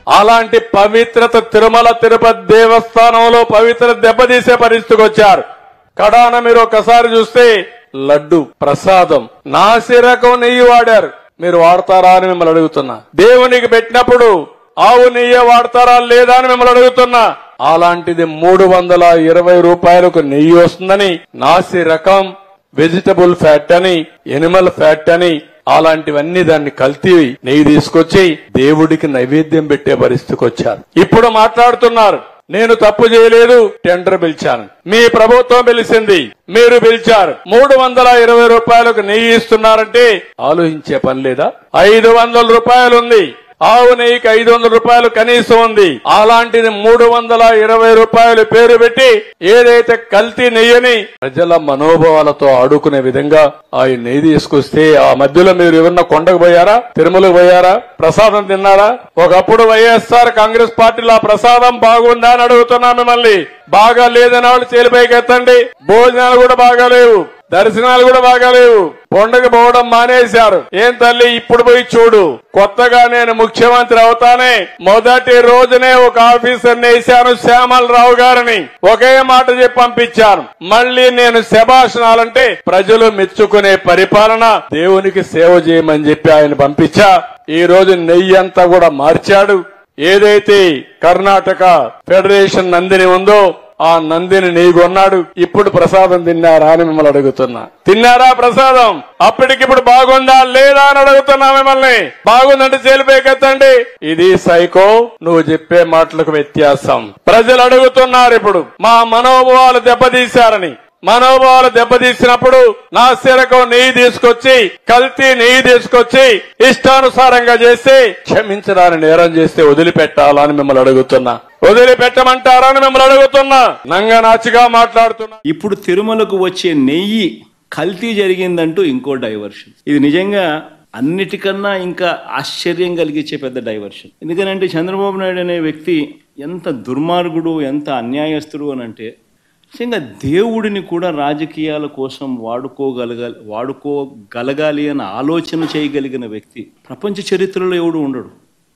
అలాంటి పవిత్రత తిరుమల తిరుపతి దేవస్థానంలో పవిత్ర దెబ్బతీసే పరిస్థితికి వచ్చారు. కడాన మీరు ఒకసారి చూస్తే లడ్డు ప్రసాదం నాసి రకం నెయ్యి వాడారు. మీరు వాడతారా అని మిమ్మల్ని అడుగుతున్నా. దేవునికి పెట్టినప్పుడు ఆవు నెయ్యి వాడతారా లేదా అని మిమ్మల్ని అడుగుతున్నా. అలాంటిది 320 రూపాయలకు నెయ్యి వస్తుందని నాసి రకం, వెజిటబుల్ ఫ్యాట్ అని, ఎనిమల్ ఫ్యాట్ అని అలాంటివన్నీ దాన్ని కల్తీ నెయ్యి తీసుకొచ్చి దేవుడికి నైవేద్యం పెట్టే పరిస్థితికి వచ్చారు. ఇప్పుడు మాట్లాడుతున్నారు నేను తప్పు చేయలేదు, టెండర్ పిలిచాను. మీ ప్రభుత్వం పిలిచింది, మీరు పిలిచారు. 320 రూపాయలకు నెయ్యి ఇస్తున్నారంటే ఆలోచించే పని లేదా? 500 రూపాయలు ఉంది. ఆవు నెయ్యికి 500 రూపాయలు కనీసం ఉంది. అలాంటిది 320 రూపాయలు పేరు పెట్టి ఏదైతే కల్తీ నెయ్యని ప్రజల మనోభావాలతో ఆడుకునే విధంగా ఆ నెయ్యి తీసుకొస్తే ఆ మధ్యలో మీరు ఎవరన్నా కొండకు పోయారా? తిరుమలకు పోయారా? ప్రసాదం తిన్నారా? ఒకప్పుడు వైఎస్ఆర్ కాంగ్రెస్ పార్టీలో ఆ ప్రసాదం బాగుందా అని అడుగుతున్నా మిమ్మల్ని. బాగా లేదని వాళ్ళు చేలిపైకి ఎత్తండి. భోజనాలు కూడా బాగాలేవు, దర్శనాలు కూడా బాగాలేవు. కొండకు పోవడం మానేశారు. ఏం తల్లి ఇప్పుడు పోయి చూడు. కొత్తగా నేను ముఖ్యమంత్రి అవుతానే మొదటి రోజునే ఒక ఆఫీసర్ని వేశాను, శ్యామలరావు గారిని. ఒకే మాట చెప్పి పంపించాను. మళ్లీ నేను శభాషణాలంటే ప్రజలు మెచ్చుకునే పరిపాలన, దేవునికి సేవ చేయమని చెప్పి ఆయన పంపించా. ఈ రోజు నెయ్యి అంతా కూడా మార్చాడు. ఏదైతే కర్ణాటక ఫెడరేషన్ నందిని ఉందో ఆ నందిని నెయ్యి కొన్నాడు. ఇప్పుడు ప్రసాదం తిన్నారా అని మిమ్మల్ని అడుగుతున్నా. తిన్నారా ప్రసాదం? అప్పటికిప్పుడు బాగుందా లేదా అని అడుగుతున్నా మిమ్మల్ని. బాగుందంటే చేలిపైకెత్తండి. ఇది సైకో, నువ్వు చెప్పే మాటలకు వ్యత్యాసం. ప్రజలు అడుగుతున్నారు ఇప్పుడు మా మనోభావాలు దెబ్బతీశారని. మనోభావాలు దెబ్బతీసినప్పుడు నాసిరకం నెయ్యి తీసుకొచ్చి, కల్తీ నెయ్యి తీసుకొచ్చి ఇష్టానుసారంగా చేసి క్షమించడాన్ని నేరం చేస్తే వదిలిపెట్టాలని మిమ్మల్ని అడుగుతున్నా. వదిలిపెట్టమంటారని మిమ్మల్ని అడుగుతున్నా. నంగనాచిగా మాట్లాడుతున్నా. ఇప్పుడు తిరుమలకు వచ్చే నెయ్యి కల్తీ జరిగిందంటూ ఇంకో డైవర్షన్. ఇది నిజంగా అన్నిటికన్నా ఇంకా ఆశ్చర్యం కలిగించే పెద్ద డైవర్షన్. ఎందుకనంటే చంద్రబాబు నాయుడు అనే వ్యక్తి ఎంత దుర్మార్గుడు, ఎంత అన్యాయస్తుడు అని అంటే నిజంగా దేవుడిని కూడా రాజకీయాల కోసం వాడుకోగలగాలి అని ఆలోచన చేయగలిగిన వ్యక్తి ప్రపంచ చరిత్రలో ఎవడు ఉండడు.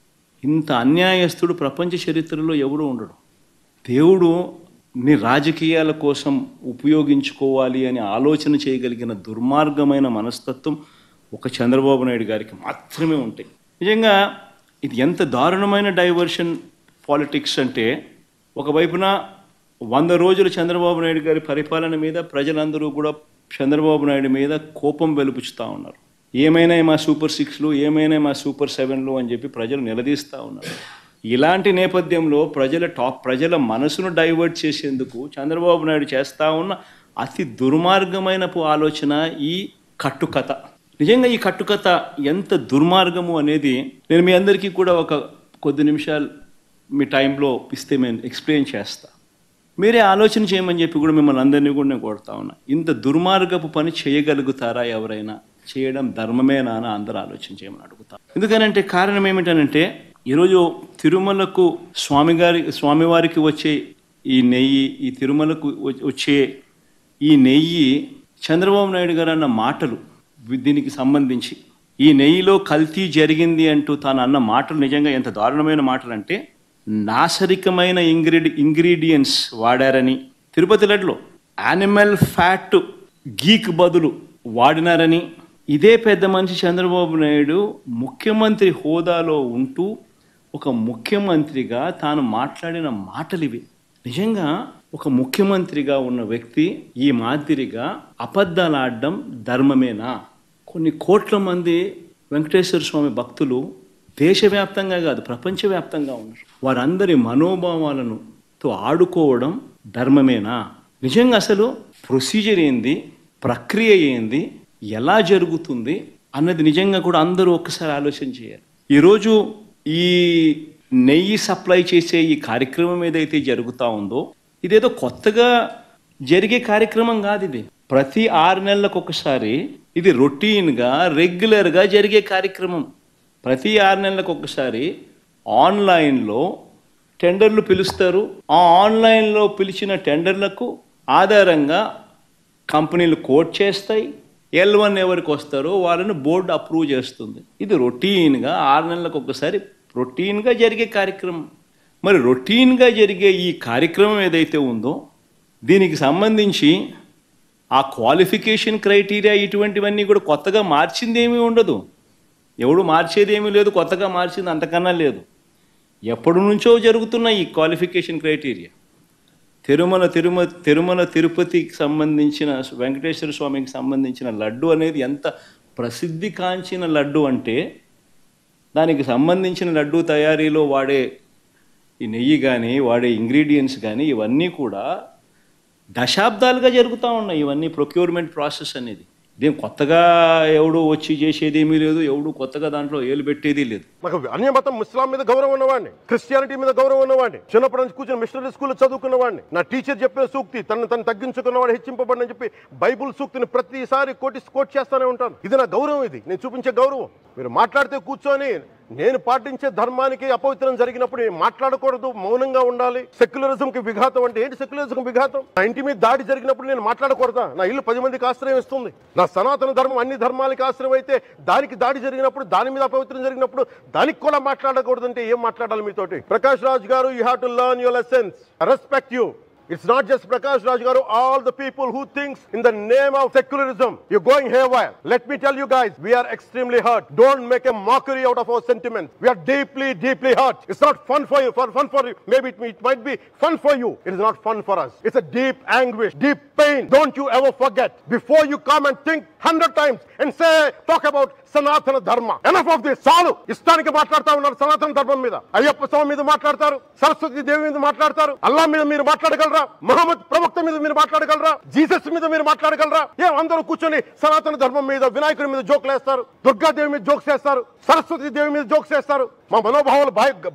ఇంత అన్యాయస్తుడు ప్రపంచ చరిత్రలో ఎవడు ఉండడు. దేవుడు నీ రాజకీయాల కోసం ఉపయోగించుకోవాలి అని ఆలోచన చేయగలిగిన దుర్మార్గమైన మనస్తత్వం ఒక చంద్రబాబు నాయుడు గారికి మాత్రమే ఉంటాయి. నిజంగా ఇది ఎంత దారుణమైన డైవర్షన్ పాలిటిక్స్ అంటే, ఒకవైపున 100 రోజులు చంద్రబాబు నాయుడు గారి పరిపాలన మీద ప్రజలందరూ కూడా చంద్రబాబు నాయుడు మీద కోపం వెలుపుచుతూ ఉన్నారు. ఏమైనా మా సూపర్ 6లు, ఏమైనా మా సూపర్ 7లు అని చెప్పి ప్రజలు నిలదీస్తూ ఉన్నారు. ఇలాంటి నేపథ్యంలో ప్రజల మనసును డైవర్ట్ చేసేందుకు చంద్రబాబు నాయుడు చేస్తూ ఉన్న అతి దుర్మార్గమైన ఆలోచన ఈ కట్టుకథ. నిజంగా ఈ కట్టుకథ ఎంత దుర్మార్గము అనేది నేను మీ అందరికీ కూడా ఒక కొద్ది నిమిషాలు మీ టైంలో ఇస్తే నేను ఎక్స్ప్లెయిన్ చేస్తా. మీరే ఆలోచన చేయమని చెప్పి కూడా మిమ్మల్ని అందరినీ కూడా నేను కోరుతా ఉన్నా. ఇంత దుర్మార్గపు పని చేయగలుగుతారా ఎవరైనా? చేయడం ధర్మమేనా అని అందరూ ఆలోచన చేయమని అడుగుతా. ఎందుకనంటే కారణం ఏమిటనంటే, ఈరోజు తిరుమలకు స్వామివారికి వచ్చే ఈ నెయ్యి, ఈ తిరుమలకు వచ్చే ఈ నెయ్యి చంద్రబాబు నాయుడు గారు అన్న మాటలు, దీనికి సంబంధించి ఈ నెయ్యిలో కల్తీ జరిగింది అంటూ తాను అన్న మాటలు నిజంగా ఎంత దారుణమైన మాటలు అంటే, నాసరికమైన ఇంగ్రీడియంట్స్ వాడారని, తిరుపతి లడ్డులో యానిమల్ ఫ్యాట్ గీక్ బదులు వాడినారని, ఇదే పెద్ద మనిషి చంద్రబాబు నాయుడు ముఖ్యమంత్రి హోదాలో ఉంటూ ఒక ముఖ్యమంత్రిగా తాను మాట్లాడిన మాటలు ఇవి. నిజంగా ఒక ముఖ్యమంత్రిగా ఉన్న వ్యక్తి ఈ మాదిరిగా అబద్ధాలు ఆడడం ధర్మమేనా? కొన్ని కోట్ల మంది వెంకటేశ్వర స్వామి భక్తులు దేశవ్యాప్తంగా కాదు ప్రపంచవ్యాప్తంగా ఉన్నారు. వారందరి మనోభావాలతో ఆడుకోవడం ధర్మమేనా? నిజంగా అసలు ప్రొసీజర్ ఏంది, ప్రక్రియ ఏంది, ఎలా జరుగుతుంది అన్నది నిజంగా కూడా అందరూ ఒక్కసారి ఆలోచన చేయాలి. ఈరోజు ఈ నెయ్యి సప్లై చేసే ఈ కార్యక్రమం ఏదైతే జరుగుతూ ఉందో, ఇదేదో కొత్తగా జరిగే కార్యక్రమం కాదు. ఇది ప్రతి 6 నెలలకు ఒకసారి ఇది రొటీన్గా రెగ్యులర్గా జరిగే కార్యక్రమం. ప్రతి 6 నెలలకు ఒకసారి ఆన్లైన్లో టెండర్లు పిలుస్తారు. ఆ ఆన్లైన్లో పిలిచిన టెండర్లకు ఆధారంగా కంపెనీలు కోట్ చేస్తాయి. L1 ఎవరికి వస్తారో వాళ్ళని బోర్డు అప్రూవ్ చేస్తుంది. ఇది రొటీన్గా 6 నెలలకు ఒకసారి రొటీన్గా జరిగే కార్యక్రమం. మరి రొటీన్గా జరిగే ఈ కార్యక్రమం ఏదైతే ఉందో దీనికి సంబంధించి ఆ క్వాలిఫికేషన్ క్రైటీరియా ఇటువంటివన్నీ కూడా కొత్తగా మార్చింది ఏమీ ఉండదు. ఎవడు మార్చేది ఏమీ లేదు, కొత్తగా మార్చింది అంతకన్నా లేదు. ఎప్పటి నుంచో జరుగుతున్న ఈ క్వాలిఫికేషన్ క్రైటీరియా తిరుమల తిరుపతికి సంబంధించిన వెంకటేశ్వర స్వామికి సంబంధించిన లడ్డు అనేది ఎంత ప్రసిద్ధి కాంచిన లడ్డు అంటే దానికి సంబంధించిన లడ్డు తయారీలో వాడే ఈ నెయ్యి కానీ వాడే ఇంగ్రీడియంట్స్ కానీ ఇవన్నీ కూడా దశాబ్దాలుగా జరుగుతూ ఉన్నాయి. ఇవన్నీ ప్రొక్యూర్మెంట్ ప్రాసెస్ అనేది ఇదేం కొత్తగా ఎవడు వచ్చి చేసేది ఏమీ లేదు, ఎవడు కొత్తగా దాంట్లో ఏలు పెట్టేది లేదు. నాకు అన్య మతం ఇస్లాం మీద గౌరవం ఉన్నవాడిని, క్రిస్టియానిటీ మీద గౌరవం ఉన్నవాడిని, చిన్నప్పటి నుంచి కూర్చొని మిషనరీ స్కూల్లో చదువుకున్నవాడిని. నా టీచర్ చెప్పిన సూక్తి తను తగ్గించుకున్నవాడు హెచ్చింపబడని చెప్పి బైబుల్ సూక్తిని ప్రతిసారి కోట్ చేస్తానే ఉంటాను. ఇది నా గౌరవం, ఇది నేను చూపించే గౌరవం. మీరు మాట్లాడితే కూర్చొని నేను పాటించే ధర్మానికి అపవిత్రం జరిగినప్పుడు మాట్లాడకూడదు, మౌనంగా ఉండాలి. సెక్యులరిజంకి విఘాతం అంటే ఏంటి? సెక్యులరిజం విఘాతం. నా ఇంటి మీద దాడి జరిగినప్పుడు నేను మాట్లాడకూడదా? నా ఇల్లు 10 మందికి ఆశ్రయం ఇస్తుంది. నా సనాతన ధర్మం అన్ని ధర్మాలకి ఆశ్రయం అయితే దానికి దాడి జరిగినప్పుడు, దాని మీద అపవిత్రం జరిగినప్పుడు దానికి కూడా మాట్లాడకూడదంటే ఏం మాట్లాడాలి మీతోటి? ప్రకాష్ రాజ్ గారు, you have to learn your lessons. I respect you. It's not just Prakash Raj Garu, all the people who thinks in the name of secularism, you're going haywire. Let me tell you guys, we are extremely hurt. Don't make a mockery out of our sentiments. We are deeply, deeply hurt. It's not fun for you, fun for you. Maybe it might be fun for you. It is not fun for us. It's a deep anguish, deep pain. Don't you ever forget. Before you come and think 100 times and talk about Sanatana Dharma. Enough of this. Salu. ఇష్టానికి మాట్లాడుతూ ఉన్నారు సనాతన ధర్మం మీద. అయ్యప్ప స్వామి మీద మాట్లాడతారు, సరస్వతి దేవి మీద మాట్లాడతారు, అల్లా మీద మీరు మాట్లాడగలరా? మహమ్మద్ ప్రవక్త మీద మీరు మాట్లాడగలరా? జీసస్ మీద మీరు మాట్లాడగలరా? అందరూ కూర్చొని సనాతన ధర్మం మీద, వినాయకుడి మీద జోకులు వేస్తారు, దుర్గాదేవి మీద జోక్స్ వేస్తారు, సరస్వతి దేవి మీద జోక్స్ వేస్తారు. మా మనోభావాలు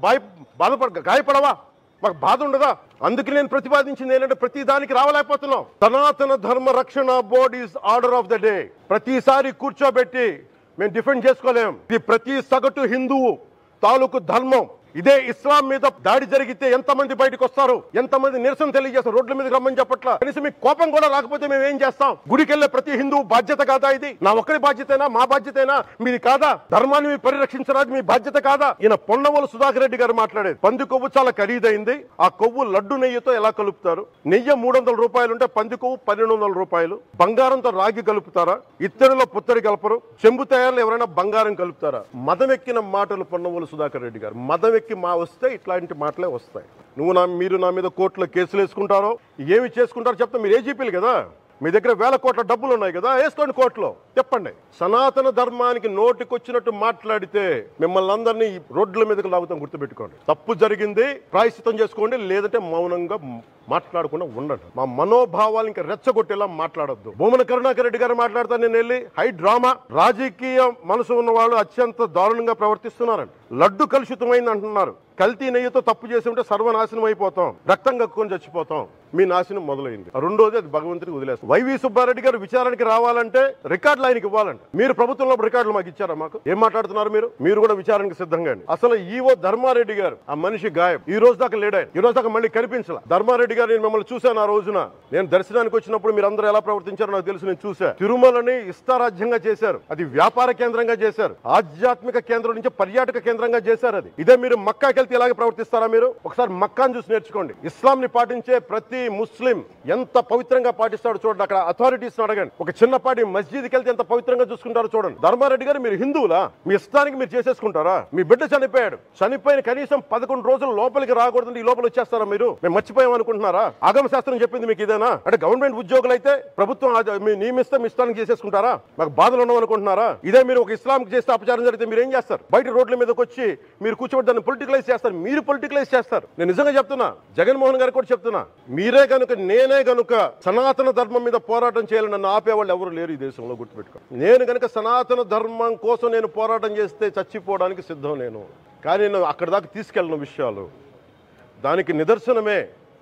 గాయపడవా? మాకు బాధ ఉండదా? అందుకే నేను ప్రతిపాదించింది ఏంటంటే ప్రతి దానికి రావలేకపోతున్నాం. Sanatana Dharma Rakshana board is order of the day. ప్రతిసారి కూర్చోబెట్టి మేము డిఫెండ్ చేసుకోలేం. ఇది ప్రతి సగటు హిందువు తాలూకు ధర్మం. ఇదే ఇస్లాం మీద దాడి జరిగితే ఎంతమంది బయటకు వస్తారు, ఎంతమంది నిరసన తెలియజేస్తారు, రోడ్ల మీద రమ్మని చెప్పట్ల. కనీసం మీకు కోపం కూడా రాకపోతే మేము ఏం చేస్తాం? గుడికి వెళ్లే ప్రతి హిందూ బాధ్యత కాదా ఇది? నా ఒక్కడి బాధ్యతైనా, మా బాధ్యతైనా, మీది కాదా? ధర్మాన్ని మీరు పరిరక్షించరాదు, మీ బాధ్యత కాదా? ఈయన పొన్నవోలు సుధాకర్ రెడ్డి గారు మాట్లాడేది, పంది కొవ్వు చాలా ఖరీదైంది, ఆ కొవ్వు లడ్డు నెయ్యితో ఎలా కలుపుతారు? నెయ్యి 300 రూపాయలు ఉంటే పంది కొవ్వు 1200 రూపాయలు. బంగారంతో రాగి కలుపుతారా? ఇత్తడిలో పుత్తడి కలపరు. చెంబు తయారులో ఎవరైనా బంగారం కలుపుతారా? మదమెక్కిన మాటలు పొన్నవోలు సుధాకర్ రెడ్డి గారు. మదమెక్కి మా వస్తే ఇట్లాంటి మాటలే వస్తాయి. మీరు నా మీద కోర్టులో కేసులు వేసుకుంటారో ఏమి చేసుకుంటారో చెప్తా. మీరు ఏజీపీలు కదా, మీ దగ్గర 1000 కోట్ల డబ్బులు ఉన్నాయి కదా, వేసుకోండి కోర్టులో. చెప్పండి. సనాతన ధర్మానికి నోటికొచ్చినట్టు మాట్లాడితే మిమ్మల్ని అందరినీ రోడ్ల మీదకి లాగుతాం, గుర్తుపెట్టుకోండి. తప్పు జరిగింది, ప్రాయశ్చిత్తం చేసుకోండి, లేదంటే మౌనంగా మాట్లాడకుండా ఉండండి. మా మనోభావాలు ఇంకా రెచ్చగొట్టేలా మాట్లాడొద్దు. భూమన కరుణాకర్ రెడ్డి గారు మాట్లాడతా, నేను వెళ్ళి హై డ్రామా, రాజకీయ మనసు ఉన్న వాళ్ళు అత్యంత దారుణంగా ప్రవర్తిస్తున్నారండి. లడ్డు కలుషితమైంది అంటున్నారు. కల్తీ నెయ్యితో తప్పు చేసి ఉంటే సర్వనాశనం అయిపోతాం, రక్తం కక్కుని చచ్చిపోతాం. మీ నాశనం మొదలైంది. రెండోది అది భగవంతుడికి వదిలేస్తాం. వైవి సుబ్బారెడ్డి గారు విచారణకి రావాలంటే రికార్డులు ఆయనకి ఇవ్వాలంట. మీరు ప్రభుత్వంలో రికార్డులు మాకు ఇచ్చారా? మాకు ఏం మాట్లాడుతున్నారు మీరు కూడా విచారణకి సిద్ధంగా. అసలు ఈవో ధర్మారెడ్డి గారు, ఆ మనిషి గాయం. ఈ రోజు దాకా లేడాయి, ఈ రోజు దాకా మళ్ళీ కనిపించాల. ధర్మారెడ్డి గారు, నేను మిమ్మల్ని చూశాను ఆ రోజున. నేను దర్శనానికి వచ్చినప్పుడు మీరు అందరూ ఎలా ప్రవర్తించారో నాకు తెలుసు, నేను చూసా. తిరుమలని ఇష్టారాజ్యంగా చేశారు, అది వ్యాపార కేంద్రంగా చేశారు, ఆధ్యాత్మిక కేంద్రం నుంచి పర్యాటక కేంద్రంగా చేశారు. అది ఇదే మీరు మక్కాకి వెళ్తే ఇలాగే ప్రవర్తిస్తారా? మీరు ఒకసారి మక్కాను చూసి నేర్చుకోండి. ఇస్లాం ని పాటించే ప్రతి ముస్లిం ఎంత పవిత్రంగా పాటిస్తాడో చూడండి. అక్కడ అథారిటీస్ అడగండి. ఒక చిన్నపాటి మస్జిద్కి వెళ్తే ఎంత పవిత్రంగా చూసుకుంటారో చూడండి. ధర్మారెడ్డి గారు, మీరు హిందువులా? మీ ఇష్టానికి మీరు చేసేసుకుంటారా? మీ బిడ్డ చనిపోయాడు, చనిపోయిన కనీసం 11 రోజులు లోపలికి రాకూడదు, ఈ లోపల వచ్చేస్తారా మీరు? మేము మర్చిపోయాం అనుకుంటున్నారా? ఆగమ శాస్త్రం చెప్పింది మీకు ఇదేనా? అంటే గవర్నమెంట్ ఉద్యోగులు అయితే ప్రభుత్వం నియమిస్తే మీ ఇష్టానికి చేసేసుకుంటారా? మాకు బాధలు ఉండవు అనుకుంటున్నారా? ఇదే మీరు ఒక ఇస్లాంకి చేస్తే అపచారం జరిగితే మీరు ఏం చేస్తారు? బయట రోడ్ల మీదకి వచ్చి మీరు కూర్చోబెట్టి దాన్ని పొలిటికలైజ్ చేస్తారు. మీరు పొలిటికలైజ్ చేస్తారు. నేను నిజంగా చెప్తున్నా, జగన్మోహన్ గారు కూడా చెప్తున్నా, మీరే కనుక, నేనే కనుక సనాతన ధర్మం మీద పోరాటం చేయాలని నన్ను ఆపేవాళ్ళు ఎవరు లేరు ఈ దేశంలో, గుర్తుపెట్టుకో. నేను కనుక సనాతన ధర్మం కోసం నేను పోరాటం చేస్తే చచ్చిపోవడానికి సిద్ధం నేను. కానీ నేను అక్కడ దాకా తీసుకెళ్ళిన విషయాలు దానికి నిదర్శనమే.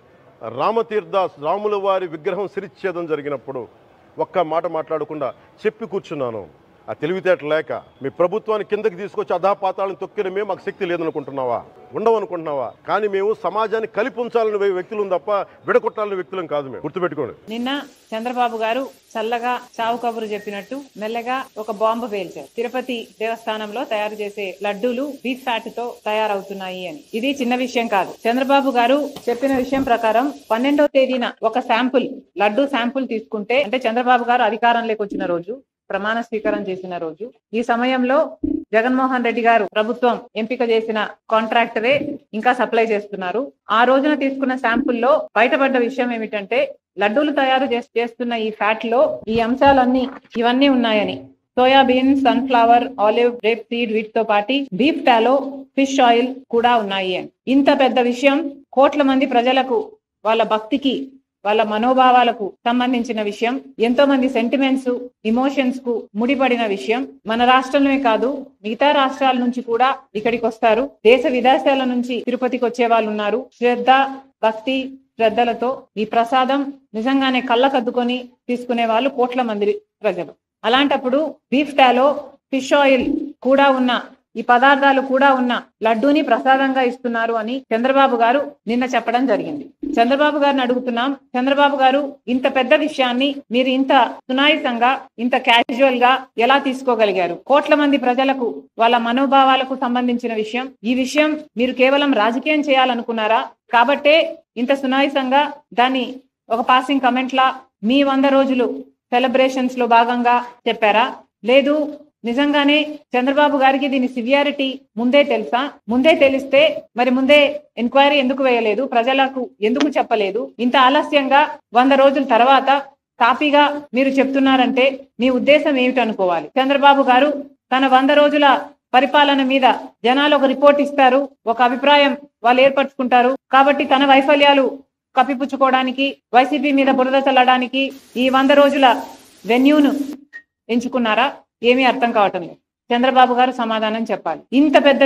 రామతీర్థాస్, రాముల వారి విగ్రహం శిరిచ్ఛేదం జరిగినప్పుడు ఒక్క మాట మాట్లాడకుండా చెప్పి కూర్చున్నాను. ఆ తెలివితేటలు లేక మీ ప్రభుత్వాన్ని కిందకి తీసుకొచ్చి అధాపాతాలను తొక్కిన మేము మాకు శక్తి లేదనుకుంటున్నావా, ఉండవనుకుంటున్నావా? కానీ మేము సమాజాన్ని కలిపి ఉంచాలని వ్యక్తులు తప్ప విడగొట్టాలని వ్యక్తులం కాదు. మేము గుర్తుపెట్టుకోండి. నిన్న చంద్రబాబు గారు చల్లగా చావు కబురు చెప్పినట్టు మెల్లగా ఒక బాంబు పేల్చారు. తిరుపతి దేవస్థానంలో తయారు చేసే లడ్డూలు బీఫ్ ఫ్యాట్ తో తయారవుతున్నాయి అని. ఇది చిన్న విషయం కాదు. చంద్రబాబు గారు చెప్పిన విషయం ప్రకారం 12వ తేదీన ఒక శాంపుల్ లడ్డూ శాంపుల్ తీసుకుంటే, అంటే చంద్రబాబు గారు అధికారంలోకి వచ్చిన రోజు, ప్రమాణ స్వీకారం చేసిన రోజు, ఈ సమయంలో జగన్మోహన్ రెడ్డి గారు ప్రభుత్వం ఎంపిక చేసిన కాంట్రాక్టరే ఇంకా సప్లై చేస్తున్నారు. ఆ రోజున తీసుకున్న శాంపుల్లో బయటపడ్డ విషయం ఏమిటంటే, లడ్డూలు తయారు చేస్తున్న ఈ ఫ్యాట్ లో ఈ అంశాలన్నీ ఇవన్నీ ఉన్నాయని. Soybean, sunflower, olive, rapeseed వీటితో పాటు బీఫ్ టాలో, ఫిష్ ఆయిల్ కూడా ఉన్నాయి అని. ఇంత పెద్ద విషయం కోట్ల మంది ప్రజలకు, వాళ్ళ భక్తికి, వాళ్ళ మనోభావాలకు సంబంధించిన విషయం, ఎంతో మంది సెంటిమెంట్స్, ఇమోషన్స్ కు ముడిపడిన విషయం. మన రాష్ట్రంలోనే కాదు, మిగతా రాష్ట్రాల నుంచి కూడా ఇక్కడికి వస్తారు. దేశ విదేశాల నుంచి తిరుపతికి వచ్చే వాళ్ళు ఉన్నారు. శ్రద్ధ, భక్తి, శ్రద్ధలతో ఈ ప్రసాదం నిజంగానే కళ్ళకద్దుకొని తీసుకునే వాళ్ళు కోట్ల మంది ప్రజలు. అలాంటప్పుడు బీఫ్ టాలో, ఫిష్ ఆయిల్ కూడా ఉన్న, ఈ పదార్థాలు కూడా ఉన్న లడ్డూని ప్రసాదంగా ఇస్తున్నారు అని చంద్రబాబు గారు నిన్న చెప్పడం జరిగింది. చంద్రబాబు గారిని అడుగుతున్నాం, చంద్రబాబు గారు ఇంత పెద్ద విషయాన్ని మీరు ఇంత సునాయాసంగా, ఇంత క్యాజువల్ గా ఎలా తీసుకోగలిగారు? కోట్ల మంది ప్రజలకు, వాళ్ళ మనోభావాలకు సంబంధించిన విషయం. ఈ విషయం మీరు కేవలం రాజకీయం చేయాలనుకున్నారా? కాబట్టే ఇంత సునాయాసంగా దాన్ని ఒక పాసింగ్ కమెంట్ లా మీ 100 రోజులు సెలబ్రేషన్స్ లో భాగంగా చెప్పారా? లేదు నిజంగానే చంద్రబాబు గారికి దీని సివియారిటీ ముందే తెలుసా? ముందే తెలిస్తే మరి ముందే ఎంక్వైరీ ఎందుకు వేయలేదు? ప్రజలకు ఎందుకు చెప్పలేదు? ఇంత ఆలస్యంగా 100 రోజుల తర్వాత కాపీగా మీరు చెప్తున్నారంటే మీ ఉద్దేశం ఏమిటనుకోవాలి? చంద్రబాబు గారు తన 100 రోజుల పరిపాలన మీద జనాలు ఒక రిపోర్ట్ ఇస్తారు, ఒక అభిప్రాయం వాళ్ళు ఏర్పరచుకుంటారు. కాబట్టి తన వైఫల్యాలు కప్పిపుచ్చుకోవడానికి, వైసీపీ మీద బురద చల్లడానికి ఈ 100 రోజుల వెన్యూను ఎంచుకున్నారా? ఏమీ అర్థం కావటం లేదు. చంద్రబాబు గారు సమాధానం చెప్పాలి. ఇంత పెద్ద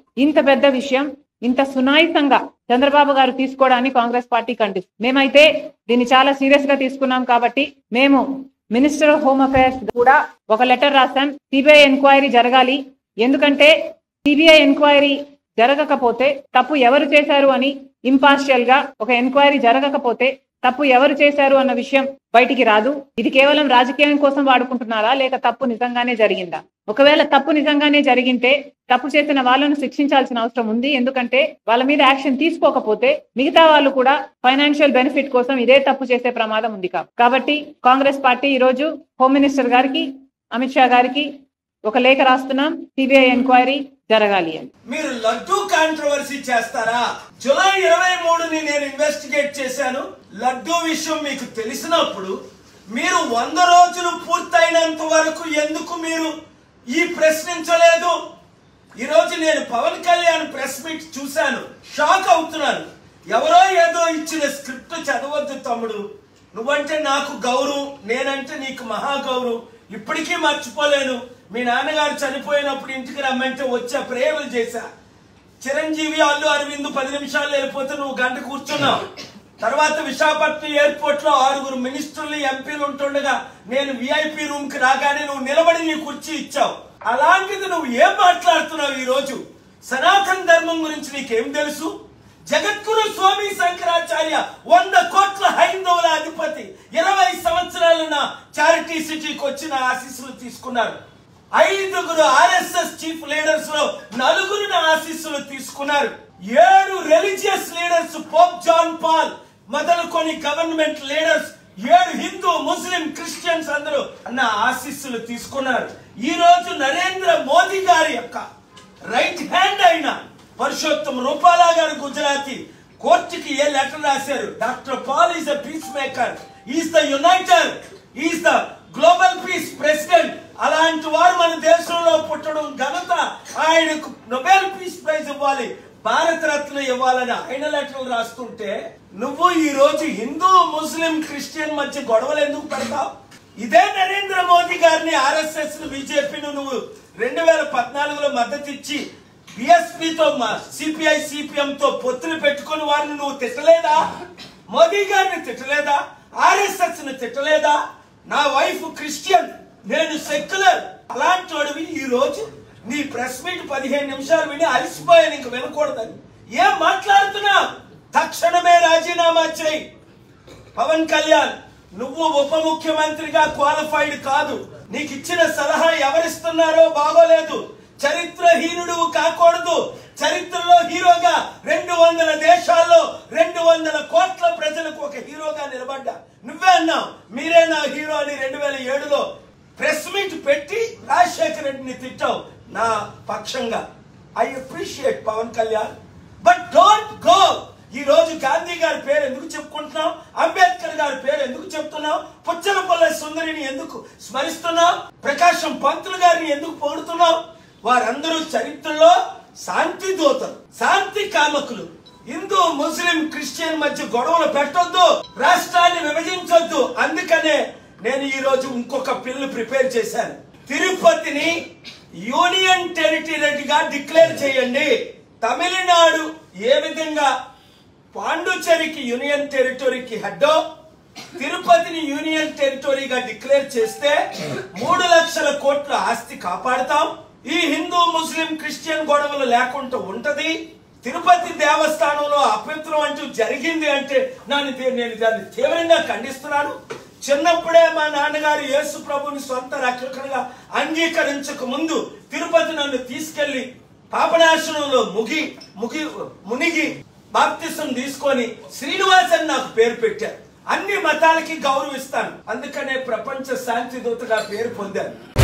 విషయం ఇంత సునాయాసంగా చంద్రబాబు గారు తీసుకోవడాన్ని కాంగ్రెస్ పార్టీ ఖండిస్తుంది. మేమైతే దీన్ని చాలా సీరియస్ గా తీసుకున్నాం. కాబట్టి మేము మినిస్టర్ ఆఫ్ హోమ్ అఫైర్స్ కూడా ఒక లెటర్ రాశాం. సిబిఐ ఎంక్వైరీ జరగాలి. ఎందుకంటే సిబిఐ ఎంక్వైరీ జరగకపోతే తప్పు ఎవరు చేశారు అని, ఇంపార్షియల్ గా ఒక ఎంక్వైరీ జరగకపోతే తప్పు ఎవరు చేశారు అన్న విషయం బయటికి రాదు. ఇది కేవలం రాజకీయం కోసం వాడుకుంటున్నారా, లేక తప్పు నిజంగానే జరిగిందా? ఒకవేళ తప్పు నిజంగానే జరిగింటే తప్పు చేసిన వాళ్ళను శిక్షించాల్సిన అవసరం ఉంది. ఎందుకంటే వాళ్ళ మీద యాక్షన్ తీసుకోకపోతే మిగతా వాళ్ళు కూడా ఫైనాన్షియల్ బెనిఫిట్ కోసం ఇదే తప్పు చేసే ప్రమాదం ఉంది. కాబట్టి కాంగ్రెస్ పార్టీ ఈ రోజు హోమ్ మినిస్టర్ గారికి, అమిత్ షా గారికి ఒక లేఖ రాస్తున్నాం, సిబిఐ ఎంక్వైరీ జరగాలి అని. మీరు లడ్డూ కాంట్రవర్సీ చేస్తారా? జూలై 23ని నేను ఇన్వెస్టిగేట్ చేశాను. లడ్డూ విషయం మీకు తెలిసినప్పుడు మీరు 100 రోజులు పూర్తయినంత వరకు ఎందుకు మీరు ఈ ప్రశ్నించలేదు? ఈ రోజు నేను పవన్ కళ్యాణ్ ప్రెస్ మీట్ చూశాను, షాక్ అవుతున్నాను. ఎవరో ఏదో ఇచ్చిన స్క్రిప్ట్ చదవద్దు తమ్ముడు, నువ్వంటే నాకు గౌరవం, నేనంటే నీకు మహా గౌరవం, ఇప్పటికీ మర్చిపోలేను. మీ నాన్నగారు చనిపోయినప్పుడు ఇంటికి రమ్మంటే వచ్చా, ప్రేయర్లు చేశా. చిరంజీవి, అల్లు అరవింద్ 10 నిమిషాలు వెళ్ళిపోతే నువ్వు గంట కూర్చున్నావు. తర్వాత విశాఖపట్నం ఎయిర్పోర్ట్ లో 6 మినిస్టర్లు, ఎంపీలు ఉంటుండగా నేను విఐపీ రూమ్ కి రాగానే నువ్వు నిలబడి నీ కుర్చీ ఇచ్చావు. అలాంటిది నువ్వు ఏం మాట్లాడుతున్నావు? ఈ రోజు సనాతన ధర్మం గురించి నీకేం తెలుసు? జగద్గురు స్వామి శంకరాచార్య 100 కోట్ల హైందవుల అధిపతి 20 సంవత్సరాలున్న చారిటీ సిటీకి వచ్చిన ఆశీస్సులు తీసుకున్నారు. 5 ఆర్ఎస్ఎస్ చీఫ్ లీడర్స్ లో 4 ఆశీస్సులు తీసుకున్నారు. 7 religious leaders, pope John Paul మొదలుకొని government leaders, 7 Hindu, Muslim, Christians అందరూ అన్న ఆశీస్సులు తీసుకున్నారు. ఈ రోజు నరేంద్ర మోదీ గారి యొక్క రైట్ హ్యాండ్ అయిన పురుషోత్తం రూపాలా గారు గుజరాతీ కోర్టుకి ఏ లెటర్ రాశారు? Doctor Paul is the peace maker, is the uniter, is the global peace president. అలాంటి వారు మన దేశంలో పుట్టడం ఘనత ఆయనకు నోబెల్ పీస్ ప్రైజ్ ఇవ్వాలి, భారత రత్న ఇవ్వాలని ఆయన లెటర్లు రాస్తుంటే నువ్వు ఈ రోజు హిందూ, ముస్లిం, క్రిస్టియన్ మధ్య గొడవలు ఎందుకు పెడతావు? ఇదే నరేంద్ర మోదీ గారిని, ఆర్ఎస్ఎస్ బీజేపీని నువ్వు 2014లో మద్దతు ఇచ్చి బిఎస్పీతో, సిపిఐ, సిపిఎం తో పొత్తులు పెట్టుకుని వారిని నువ్వు తిట్టలేదా? మోదీ గారిని తిట్టలేదా? ఆర్ఎస్ఎస్ ని తిట్టలేదా? నా వైఫ్ క్రిస్టియన్, నేను సెక్యులర్. అలాంటి వాడివి ఈ రోజు నీ ప్రెస్ మీట్ 15 నిమిషాలు విని అలసిపోయాను, ఇంక వినకూడదని. ఏం మాట్లాడుతున్నా? తక్షణమే రాజీనామా చేయి. పవన్ కళ్యాణ్, నువ్వు ఉప ముఖ్యమంత్రిగా క్వాలిఫైడ్ కాదు. నీకు ఇచ్చిన సలహా ఎవరిస్తున్నారో బాగోలేదు. చరిత్రహీనుడు కాకూడదు. చరిత్రలో హీరోగా 200 దేశాల్లో 200 కోట్ల ప్రజలకు ఒక హీరోగా నిలబడ్డా. నువ్వే అన్నావు మీరే నా హీరో అని 2007లో ప్రెస్ మీట్ పెట్టి రాజశేఖర రెడ్డిని తిట్టావు నా పక్షంగా. I appreciate Pawan Kalyan, but don't go. ఈ రోజు గాంధీ గారి పేరు ఎందుకు చెప్పుకుంటున్నావు? అంబేద్కర్ గారి పేరు ఎందుకు చెప్తున్నావు? పుచ్చలపల్లె సుందరిని ఎందుకు స్మరిస్తున్నావు? ప్రకాశం పంతులు గారిని ఎందుకు పొగుడుతున్నావు? వారందరూ చరిత్రలో శాంతి దూతలు, శాంతి కామకులు. హిందూ, ముస్లిం, క్రిస్టియన్ మధ్య గొడవలు పెట్టొద్దు, రాష్ట్రాన్ని విభజించొద్దు. అందుకనే నేను ఈ రోజు ఇంకొక బిల్లు ప్రిపేర్ చేశాను. తిరుపతిని యూనియన్ టెరిటరీగా డిక్లేర్ చేయండి. తమిళనాడు ఏ విధంగా పాండుచేరికి యూనియన్ టెరిటరీకి హెడ్, తిరుపతిని యూనియన్ టెరిటరీగా డిక్లేర్ చేస్తే 3 లక్షల కోట్ల ఆస్తి కాపాడుతాం. ఈ హిందూ, ముస్లిం, క్రిస్టియన్ గొడవలు లేకుండా ఉంటది. తిరుపతి దేవస్థానంలో అపవిత్రం అంటూ జరిగింది అంటే నేను దాన్ని తీవ్రంగా ఖండిస్తున్నాను. చిన్నప్పుడే మా నాన్నగారు యేసు ప్రభుని సొంత రక్షకునిగా అంగీకరించక ముందు తిరుపతి నన్ను తీసుకెళ్లి పాపనాశనంలో మునిగి బాప్తిసం తీసుకొని శ్రీనివాస్ అని నాకు పేరు పెట్టారు. అన్ని మతాలకి గౌరవిస్తాను, అందుకనే ప్రపంచ శాంతి దూతగా పేరు పొందాను.